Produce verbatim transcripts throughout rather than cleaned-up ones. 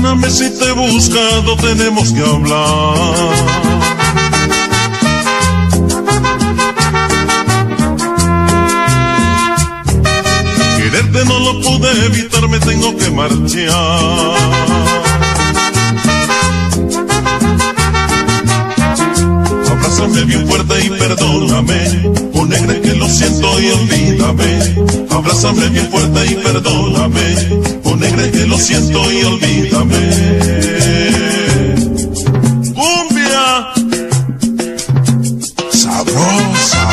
Perdóname si te he buscado, tenemos que hablar. Quererte no lo pude evitar, me tengo que marchar. Abrázame bien fuerte y perdóname, oh negra que lo siento y olvídame. Abrázame bien fuerte y perdóname, oh negra que lo siento y olvídame. Cumbia sabrosa.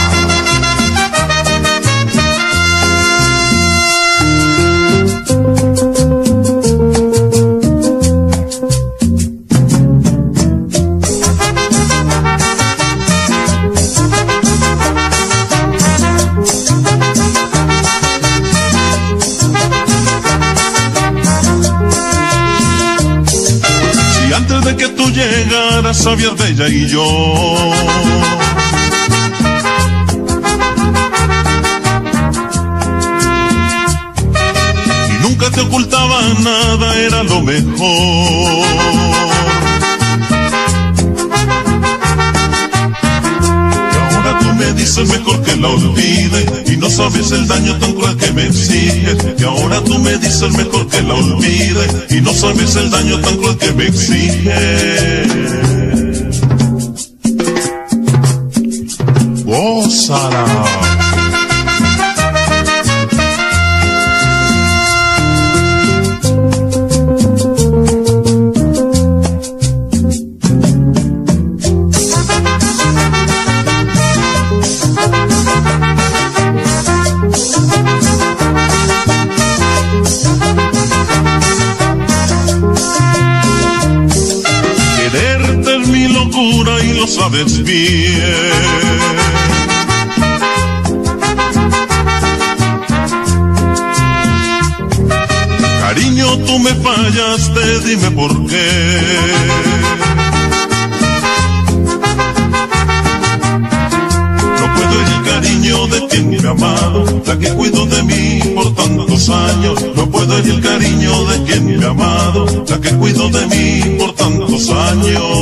Llegaras, sabías de ella y yo. Y nunca te ocultaba nada, era lo mejor. Y ahora tú me dices mejor que la olvide, y no sabes el daño tan cruel que me exiges. Y ahora tú me dices mejor que la olvide, y no sabes el daño tan cruel que me exiges. Gózala. Quererte es mi locura y lo sabes bien. Cariño, tú me fallaste, dime por qué. No puedo el cariño de quien me ha amado, la que cuido de mí por tantos años. No puedo el cariño de quien me ha amado, la que cuido de mí por tantos años.